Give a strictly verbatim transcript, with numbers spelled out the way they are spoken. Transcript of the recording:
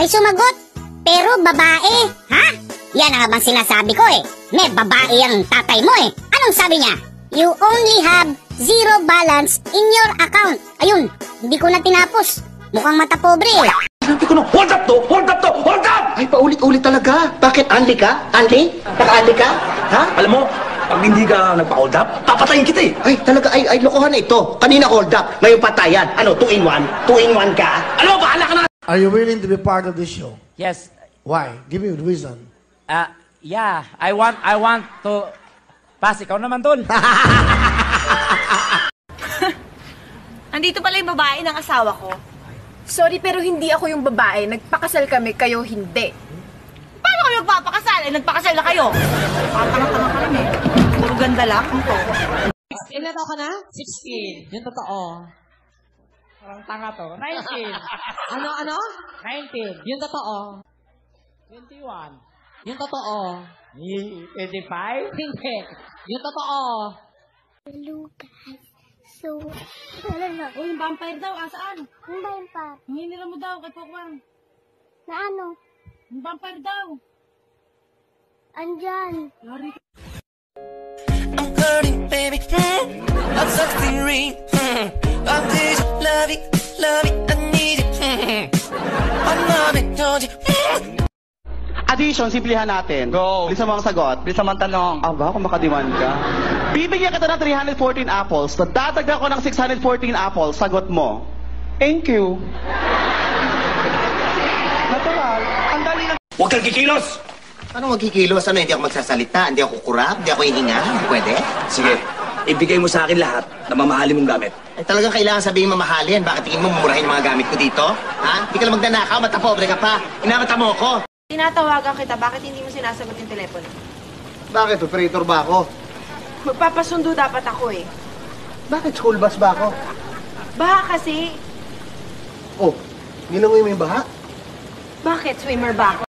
May sumagot, pero babae. Ha? Yan ang bang sinasabi ko eh. May babae ang tatay mo eh. Anong sabi niya? You only have zero balance in your account. Ayun, hindi ko na tinapos. Mukhang mata pobre eh. Sinabi ko na, hold up to! Hold up to! Hold up! Ay, paulit-ulit talaga. Bakit? Anli ka? Anli? Naka-anli ka? Ha? Alam mo, pag hindi ka nagpa-hold up, papatayin kita eh. Ay, talaga, ay, ay, lokohan na ito. Kanina hold up, ngayon patayan. Ano, two in one? Two in one ka? Ano, bahala ka na! Are you willing to be part of this show? Yes. Why? Give me the reason. Uh, yeah, I want I want to pass. Ikaw naman, Tol. Andito pala yung babae ng asawa ko. Sorry, pero hindi ako yung babae. Nagpakasal kami, kayo hindi. Paano kayo magpapakasal? Eh, nagpakasal na kayo. Pakatanga-tanga ka rin eh. Puro ganda lang ito. Ilan ako na? sixteen. Yung totoo. Parang tanga to. nineteen. Ano, ano? nineteen. Yung totoo. twenty-one. Yung totoo. twenty-five. Hindi. Yung totoo. Hello guys. So, wala na. Uy, yung vampire daw, asaan? Yung vampire. Hinira mo daw kay Pokwang. Na ano? Yung vampire daw. Andyan. I'm hurting, baby. Mm. I'm something ring. Mm. I need you, love it, love it. I need it. Mm. I'm not it, don't you? Mm. Addition, simplihan natin. Go. Bilisan mo ang sagot. Bilisan man tanong. Aba, kung makadiwan ka. Bibigyan kita ng three hundred fourteen apples. Dadagdag ko ng six hundred fourteen apples. Sagot mo. Thank you. Natural. Ang dali lang. Huwag kang kikilos! Ano magkikilos? Ano, hindi ako magsasalita? Hindi ako kurap? Hindi ako hihinga? Hindi pwede? Sige, ibigay mo sa akin lahat na mamahalin mong gamit. Ay, talagang kailangan sabihin mamahalin. Bakit tingin mo mumurahin yung mga gamit ko dito? Ha? Hindi ka lang magnanakaw, matapobre ka pa. Inamata mo ako. Tinatawagan kita, bakit hindi mo sinasagot yung telepono? Bakit? Operator ba ako? Magpapasundo dapat ako eh. Bakit school bus ba ako? Baha kasi. Oh, nilangoy mo yung baha? Bakit swimmer ba ako?